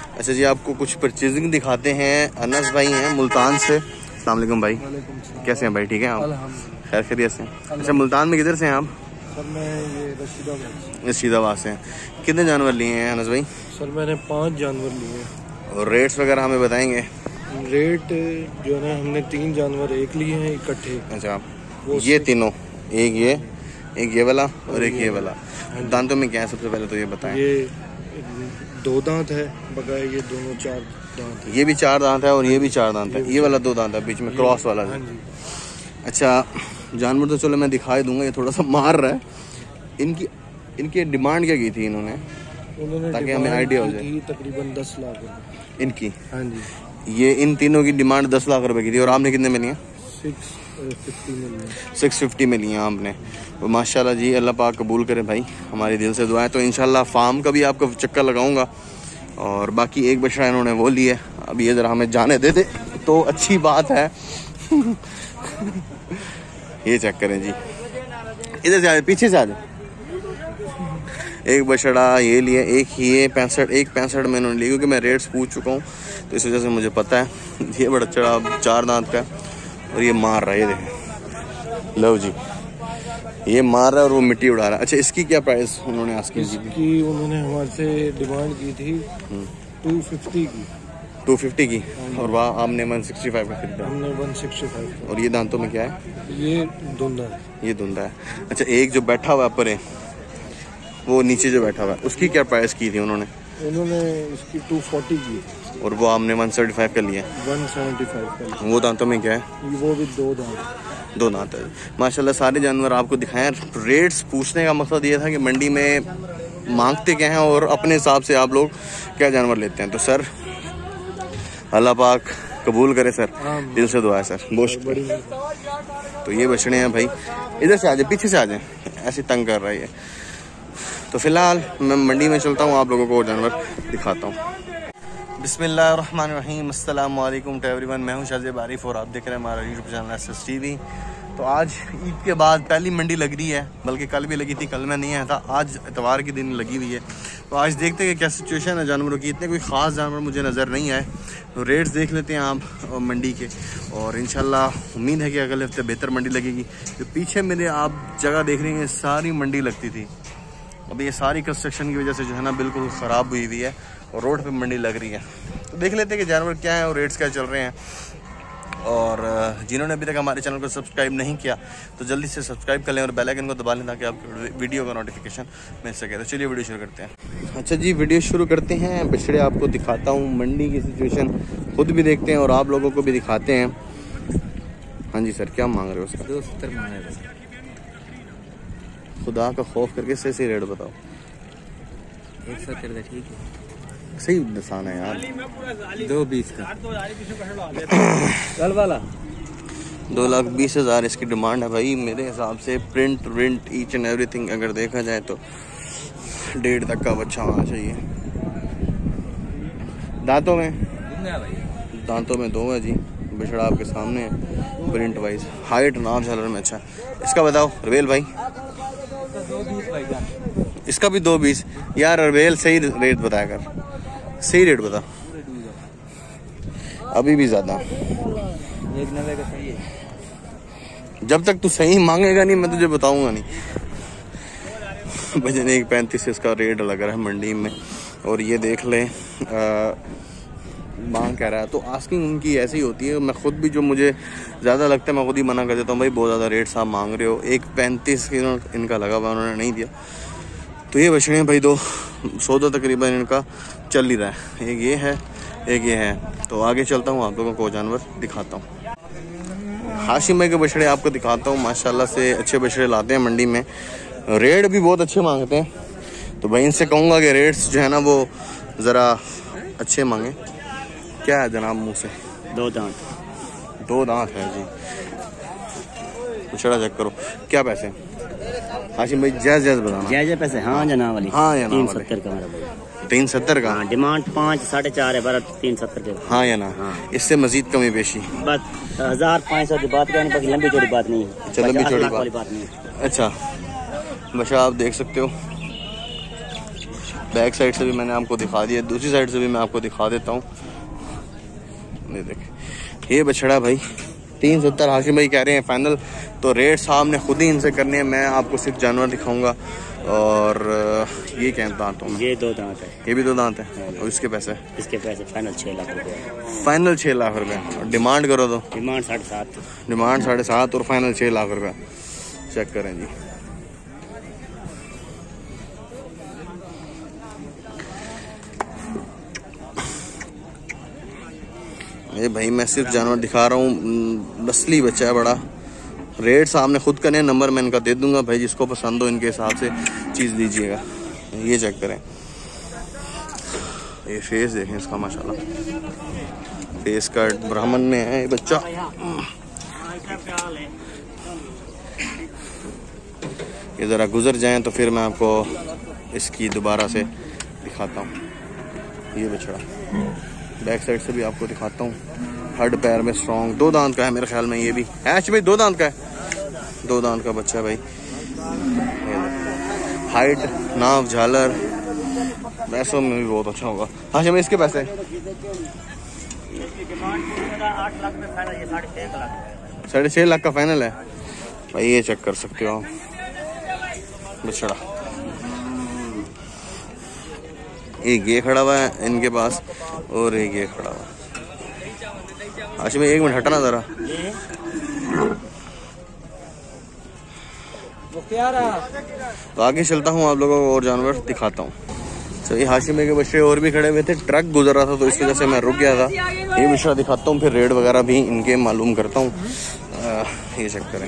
अच्छा जी, आपको कुछ परचेजिंग दिखाते हैं। अनस भाई हैं मुल्तान से। अस्सलाम वालेकुम भाई, कैसे हैं भाई? ठीक है आप? खैर खैरियत से। अच्छा, मुल्तान में किधर से हैं आप? सर मैं ये रशीदाबाद से हैं। कितने जानवर लिए हैं अनस भाई? सर मैंने 5 जानवर लिए हैं। और रेट्स वगैरह हमें बताएंगे? रेट जो है ना, हमने 3 जानवर एक लिए हैं इकट्ठे। अच्छा, ये तीनों, एक ये वाला और एक ये वाला। दांतों में क्या है सबसे पहले तो ये बताएं। ये 2 दांत है बगैर, ये दोनों 4 दांत है। ये भी 4 दांत है और ये भी 4 दांत है। ये वाला 2 दांत है, बीच में क्रॉस वाला। हाँ जी। अच्छा, जानवर तो चलो मैं दिखा दूंगा। ये थोड़ा सा मार रहा है। इनकी डिमांड क्या की थी इन्होंने, ताकि हमें आइडिया हो जाए? तकरीबन 10 लाख रुपए इनकी। हाँ जी। ये इन तीनों की डिमांड 10 लाख रुपए की थी। और आपने कितने में लिया? 650 में लिया आपने। तो माशाल्लाह जी, अल्लाह पाक कबूल करे भाई, हमारी दिल से दुआ है। तो इंशाल्लाह फार्म का भी आपको चक्कर लगाऊंगा। और बाकी एक बछड़ा इन्होंने वो लिया। अब ये ज़रा हमें जाने दे दे तो अच्छी बात है। ये चेक करें जी, इधर से आ जाए, पीछे से आ जाए। एक बछड़ा ये लिए, एक ये 65 में इन्होंने लिया, क्योंकि मैं रेट्स पूछ चुका हूँ तो इस वजह से मुझे पता है। ये बछड़ा 4 दांत का और ये मार रहा है, ये देखें, लो जी, ये मार रहा है और वो मिट्टी उड़ा रहा है। अच्छा, इसकी क्या प्राइस उन्होंने आस्किंग की? इसकी उन्होंने हमारे से डिमांड की थी 250 की। और वहाँ आपने 165 का खरीदा? हमने 165। और ये दांतों में क्या है? ये धुंधा है। ये धुंधा है। अच्छा, एक जो बैठा हुआ है पर है, वो नीचे जो बैठा हुआ है, उसकी क्या प्राइस की थी उन्होंने? इसकी 240 की। और वो आपने 175 का लिया? 175 का। वो दांतों में क्या है? वो भी 2 दांत है। माशाल्लाह सारे जानवर आपको दिखाएं। रेट्स पूछने का मकसद ये था कि मंडी में मांगते क्या हैं और अपने हिसाब से आप लोग क्या जानवर लेते हैं। तो सर, अल्लाह पाक कबूल करे सर, दिल से दुआ है सर। गोश्त तो ये बछड़े हैं भाई। इधर से आ जाए, पीछे से आ जाए, ऐसे तंग कर रहा है। तो फिलहाल मैं मंडी में चलता हूँ, आप लोगों को जानवर दिखाता हूँ। बिस्मिल्लाहिर्रहमानिर्रहीम, अस्सलाम वालेकुम टू एवरीवन। मैं हूँ शाहजेब आरिफ और आप देख रहे हैं हमारा यूट्यूब चैनल एसएस टीवी। तो आज ईद के बाद पहली मंडी लग रही है, बल्कि कल भी लगी थी, कल मैं नहीं आया था, आज इतवार के दिन लगी हुई है। तो आज देखते हैं क्या सिचुएशन है जानवरों की। इतने कोई ख़ास जानवर मुझे नज़र नहीं आए, तो रेट्स देख लेते हैं आप मंडी के। और इंशाल्लाह उम्मीद है कि अगले हफ्ते बेहतर मंडी लगेगी। जो पीछे मेरे आप जगह देख रहे हैं, सारी मंडी लगती थी। अभी ये सारी कंस्ट्रक्शन की वजह से जो है ना बिल्कुल ख़राब हुई हुई है और रोड पे मंडी लग रही है। तो देख लेते हैं कि जानवर क्या है और रेट्स क्या चल रहे हैं। और जिन्होंने अभी तक हमारे चैनल को सब्सक्राइब नहीं किया तो जल्दी से सब्सक्राइब कर लें और बेल आइकन को दबा लें, ताकि आपको वीडियो का नोटिफिकेशन मिल सके। तो चलिए वीडियो शुरू करते हैं। अच्छा जी, वीडियो शुरू करते हैं। बछड़े आपको दिखाता हूँ, मंडी की सिचुएशन खुद भी देखते हैं और आप लोगों को भी दिखाते हैं। हाँ जी सर, क्या मांग रहे हो? उसका 270 मांग रहे हैं। खुदा का खौफ करके सही रेट बताओ। 170 का ठीक है, सही निशान है यार। 220 का कल वाला 2,20,000 इसकी डिमांड है भाई। मेरे हिसाब से प्रिंट विंट ईच एंड एवरीथिंग अगर देखा जाए तो 1.5 तक का बच्चा होना चाहिए। दांतों में 2 है जी। बछड़ा आपके सामने है, प्रिंट वाइज, हाइट नाप झालर में अच्छा। इसका बताओ रवेल भाई। इसका भी 220 यार। रवेल सही रेट बताया कर, सही रेट बता। अभी भी ज्यादा, 190 का सही है। जब तक तू सही मांगेगा नहीं मैं तुझे बताऊंगा नहीं। भजन 135 इसका रेट लग रहा है मंडी में। और ये देख ले, मांग कह रहा है तो आस्किंग उनकी ऐसी ही होती है। मैं खुद भी, जो मुझे ज़्यादा लगता है मैं खुद ही मना कर देता हूँ, भाई बहुत ज़्यादा रेट आप मांग रहे हो। 135 इनका लगा हुआ, उन्होंने नहीं दिया। तो ये बछड़े भाई 2 सौदा तकरीबन इनका चल ही रहा है। एक ये है, एक ये है। तो आगे चलता हूँ, आप लोगों को जानवर दिखाता हूँ। हाशिम भाई के बछड़े आपको दिखाता हूँ। माशाल्लाह से अच्छे बछड़े लाते हैं मंडी में, रेट भी बहुत अच्छे मांगते हैं। तो भाई इनसे कहूँगा कि रेट्स जो है ना वो ज़रा अच्छे मांगे। क्या है जनाब मुँह से? 2 दांत। 2 दांत है जी। बछड़ा चेक करो, क्या पैसे? हाशिम भाई जायज़ बताना। जायज़ पैसे? हाँ जनाब वाली। हाँ या ना? 370 का मेरा भाई। 370 का? हाँ, डिमांड 5 साढ़े 4 है, बराबर 370 के। हाँ या ना? हाँ। इससे मजीद कमी पेशी बस 1500 की बात करनी, बाकी लंबी चौड़ी बात नहीं है। अच्छा, लंबी चौड़ी बात नहीं है। अच्छा, बछड़ा आप देख सकते हो, बैक साइड से भी मैंने आपको दिखा दिया, दूसरी साइड से भी मैं आपको दिखा देता हूँ। ये देखें ये बछड़ा भाई 370 हाशिम भाई कह रहे हैं फाइनल। तो रेट साहब ने खुद ही इनसे करने हैं, मैं आपको सिर्फ जानवर दिखाऊंगा। और ये क्या दांत है? ये 2 दांत है। ये भी 2 दांत है। और इसके पैसे फाइनल 6 लाख रुपये। फाइनल 6 लाख रुपये। और डिमांड करो तो डिमांड 7.5। डिमांड 7.5 और फाइनल 6 लाख रुपये। चेक करें जी। ये भाई मैं सिर्फ जानवर दिखा रहा हूँ, असली बच्चा है बड़ा। रेट सामने खुद करने, नंबर मैं इनका दे दूंगा भाई, जिसको पसंद हो इनके हिसाब से चीज़ दीजिएगा। ये चेक करें, ये फेस देखें इसका माशाल्लाह, फेस कट ब्राह्मण में है ये बच्चा। ये ज़रा गुजर जाएं तो फिर मैं आपको इसकी दोबारा से दिखाता हूँ। ये बछड़ा बैक साइड से भी आपको दिखाता हूँ। हड पैर में स्ट्रॉन्ग, 2 दांत का है मेरे ख्याल में। ये भी हैच भाई 2 दांत का है, 2 दांत का बच्चा भाई। हाइट, नाव, झालर, पैसों में भी बहुत अच्छा होगा। हाँ मैं इसके पैसे 6.5 लाख का फाइनल है भाई। ये चेक कर सकते हो बछड़ा। एक ये खड़ा हुआ है इनके पास और एक ये खड़ा हुआ है। हाशिम 1 मिनट हटना जरा। तो आगे चलता हूँ, आप लोगों को और जानवर दिखाता हूँ। तो ये हाशिम के बच्चे और भी खड़े हुए थे, ट्रक गुजर रहा था तो इस वजह से मैं रुक गया था। ये बछड़ा दिखाता हूँ, फिर रेट वगैरह भी इनके मालूम करता हूँ। ये चेक करें,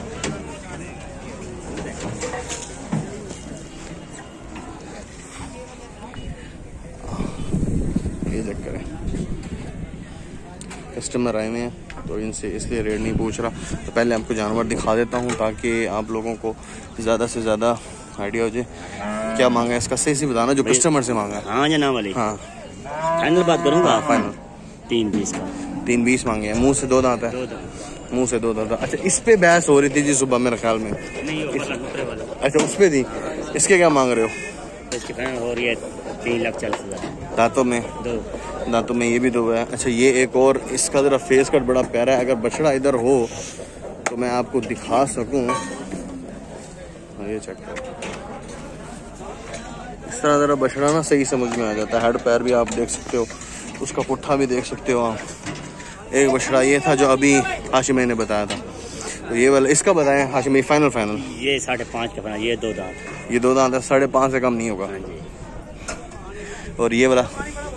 ये चेक करें। कस्टमर आए हुए हैं तो इनसे इसलिए रेट नहीं पूछ रहा। तो पहले आपको जानवर दिखा देता हूँ ताकि आप लोगों को ज़्यादा से ज़्यादा आइडिया हो जाए क्या मांगा है इसका। सही बताना जो कस्टमर से मांगा है। हाँ जनाब वाली, हाँ फाइनल बात करूँगा। फाइनल 3.20 का। 3.20 मांगे हैं। मुंह से 2 दांत है। मुंह से 2 दांत। अच्छा इस पे बहस हो रही थी जी सुबह मेरे ख्याल में। अच्छा उस पे थी। इसके क्या मांग रहे हो? इसकी फाइनल हो रही है 3,40,000। दांतों में 2 दांतों में ये भी 2 है। अच्छा ये एक और, इसका जरा फेस कट बड़ा प्यारा है। अगर बछड़ा इधर हो तो मैं आपको दिखा सकूं। ये चेक करो, इस तरह जरा बछड़ा ना सही समझ में आ जाता है। हेड पैर भी आप देख सकते हो, उसका पुट्ठा भी देख सकते हो आप। एक बछड़ा ये था जो अभी हाशिम ने बताया था। तो ये वाला इसका बताया हाशिम फाइनल ये 5.5 का फाइनल। ये 2 दांत, ये 2 दांत है। 5.5 से कम नहीं होगा। और ये वाला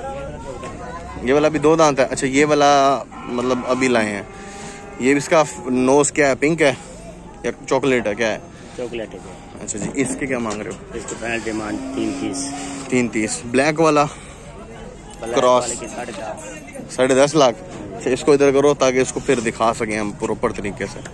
भी 2 दांत है। अच्छा ये वाला मतलब अभी लाए हैं। ये इसका नोज क्या है, पिंक है या चॉकलेट है, क्या है? चॉकलेट है। अच्छा जी इसके क्या मांग रहे हो? इसकी फाइनल डिमांड 3.30। 3.30। ब्लैक वाला क्रॉस 10.5 लाख। अच्छा इसको इधर करो ताकि इसको फिर दिखा सकें हम प्रॉपर तरीके से।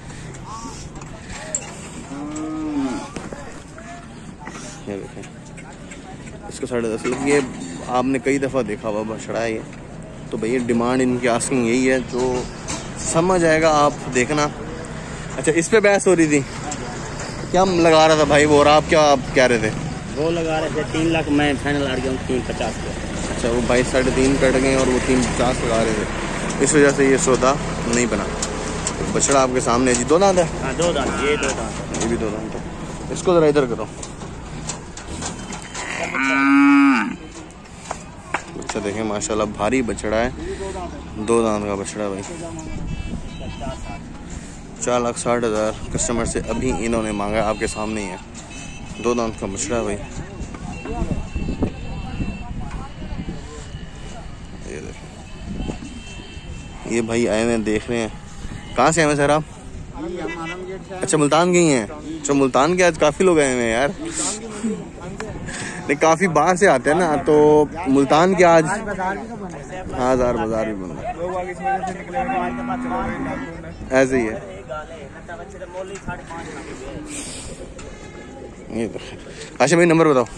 ये देखें, इसको 10.5 लाख। ये आपने कई दफ़ा देखा हुआ बछड़ा है ये। तो भैया डिमांड इनकी आस्किंग यही है, जो समझ आएगा आप देखना। अच्छा इस पे बहस हो रही थी, क्या लगा रहा था भाई वो, और आप क्या कह रहे थे? वो लगा रहे थे 3 लाख, मैं फाइनल आ गया हूँ 3.50 पे। अच्छा वो भाई 3.5 कट गए और वो 3.50 लगा रहे थे, इस वजह से ये सौदा नहीं बना। बछड़ा आपके सामने जी 2 दांत है। हाँ 2 दांत, ये 2 दांत, ये भी 2 दांत है। इसको जरा इधर करो। अच्छा देखें माशाल्लाह भारी बछड़ा है, 2 दांत का बछड़ा भाई। 4,60,000 कस्टमर से अभी इन्होंने मांगा, आपके सामने ही है। 2 दांत का बछड़ा भाई। ये देखें, ये भाई आए हुए देख रहे हैं। कहाँ से आए हैं सर आप? अच्छा मुल्तान गई हैं। अच्छा मुल्तान के आज काफ़ी लोग आए हुए हैं यार। नहीं काफ़ी बाहर से आते हैं ना, तो मुल्तान के आज हजार बाजार भी बंद ऐसे ही है। ये तो अच्छा भाई नंबर बताओ।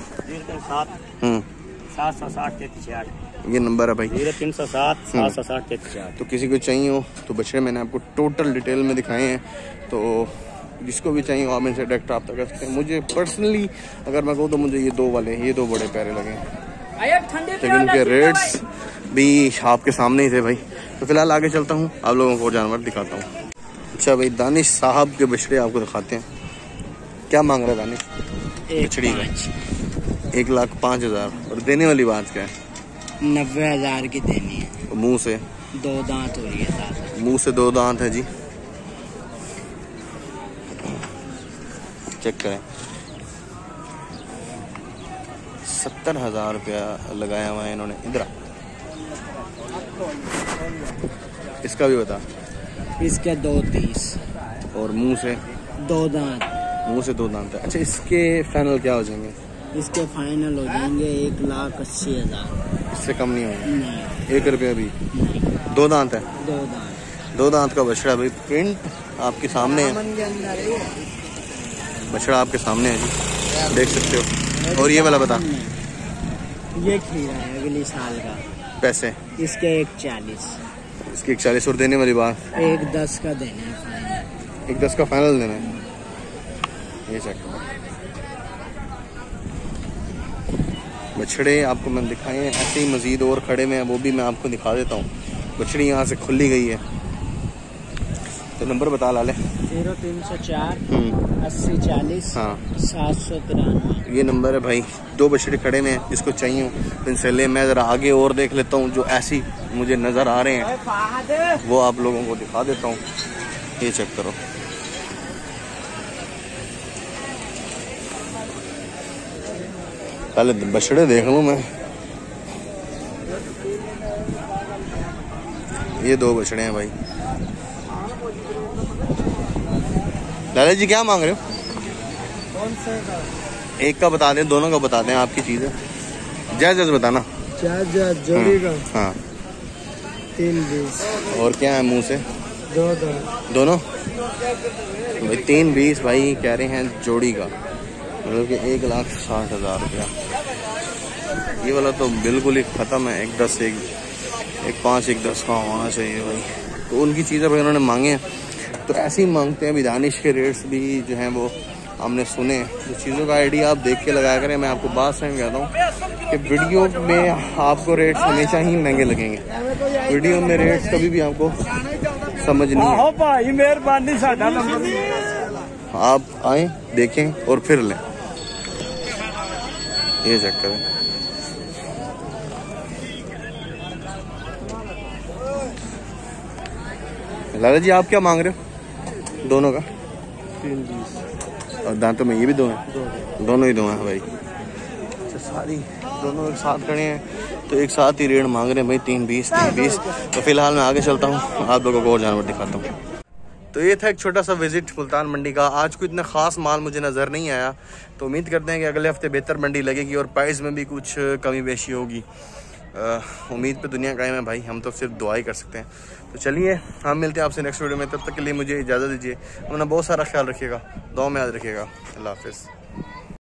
760 ये नंबर है भाई। 0307 760 तो किसी को चाहिए हो तो बछड़े मैंने आपको टोटल डिटेल में दिखाए हैं। तो जिसको भी चाहिए आप इनसे डायरेक्ट रब्ता कर सकते हैं। मुझे पर्सनली अगर मैं कहूँ तो मुझे ये दो बड़े प्यारे लगे, लेकिन इनके रेट्स भी आपके सामने ही थे भाई। तो फिलहाल आगे चलता हूँ, आप लोगों को जानवर दिखाता हूँ। अच्छा भाई, दानिश साहब के बछड़े आपको दिखाते हैं। क्या मांग रहा है दानिश? बछड़ी का 1,05,000। और देने वाली बात क्या है? 90,000 की देनी है। मुंह से 2 दांत हो रही है, मुंह से 2 दांत है जी। चेक करें, 70,000 रुपया लगाया हुआ है इन्होंने। इधर इसका भी बता। इसके 2,30 और मुंह से 2 दांत। मुंह से 2 दांत है। अच्छा, इसके फाइनल क्या हो जाएंगे? इसके फाइनल हो जाएंगे 1,80,000। इससे कम नहीं होगा? नहीं, 1 रुपया भी नहीं। 2 दांत है। 2 दांत। 2 दांत का बछड़ा भाई। प्रिंट आपके सामने है, बछड़ा आपके सामने है जी, देख सकते हो। और ये वाला बता। ये खीरा है अगले साल का। पैसे इसके 1,40। इसकी 1,40। और देने वाली बात? 1,10 का देना है फाइनल। 1,10 का फाइनल देना है। ये चेक बछड़े आपको मैंने दिखाए हैं, ऐसे ही मजीद और खड़े में हैं, वो भी मैं आपको दिखा देता हूँ। बछड़ी यहाँ से खुली गई है। तो नंबर बता लाले। 0304 80 40 हाँ 793। ये नंबर है भाई। 2 बछड़े खड़े में हैं, जिसको चाहिए तो इनसे ले। मैं ज़रा आगे और देख लेता हूँ, जो ऐसी मुझे नज़र आ रहे हैं वो आप लोगों को दिखा देता हूँ। ये चेक करो, पहले बछड़े देख लूँ मैं। ये 2 बछड़े हैं भाई। लाला जी क्या मांग रहे हो? कौन से का? एक का बता दें, दोनों का बता दें, आपकी चीज़ है। जायज़ बताना। जोड़ी का? हाँ 3,20। और क्या है मुंह से? 2 दांत। दोनों भाई 3,20 भाई कह रहे हैं जोड़ी का, मतलब कि 1,60,000 रुपया। ये वाला तो बिल्कुल ही ख़त्म है। 1,10 1,5 1,10 का होना चाहिए भाई। तो उनकी चीज़ें भाई उन्होंने मांगे हैं, तो ऐसे ही मांगते हैं। दानिश के रेट्स भी जो हैं वो हमने सुने। तो चीज़ों का आइडिया आप देख के लगाया करें। मैं आपको बात से कहता हूँ कि वीडियो में आपको रेट्स हमेशा ही महंगे लगेंगे। वीडियो में रेट्स कभी भी आपको समझ नहीं है। भाई मेहरबानी, साडा नंबर आप आए, देखें और फिर लें। ये चेक करें। लाला जी आप क्या मांग रहे हो? दोनों का 3,20। और दांतों में ये भी 2 हैं? दोनों ही 2 हैं भाई। अच्छा, सारी दोनों एक साथ खड़े हैं, तो एक साथ ही रेट मांग रहे हैं भाई। 3,20। तो फिलहाल मैं आगे चलता हूँ, आप लोगों को और जानवर दिखाता हूँ। तो ये था एक छोटा सा विजिट मुल्तान मंडी का। आज कोई इतना ख़ास माल मुझे नज़र नहीं आया, तो उम्मीद करते हैं कि अगले हफ्ते बेहतर मंडी लगेगी और प्राइस में भी कुछ कमी बेशी होगी। उम्मीद पे दुनिया कायम है भाई, हम तो सिर्फ दुआ ही कर सकते हैं। तो चलिए, हम मिलते हैं आपसे नेक्स्ट वीडियो में। तब तक के लिए मुझे इजाज़त दीजिए। अपना बहुत सारा ख्याल रखिएगा, दुआ में याद रखिएगा। अल्लाह हाफ़िज़।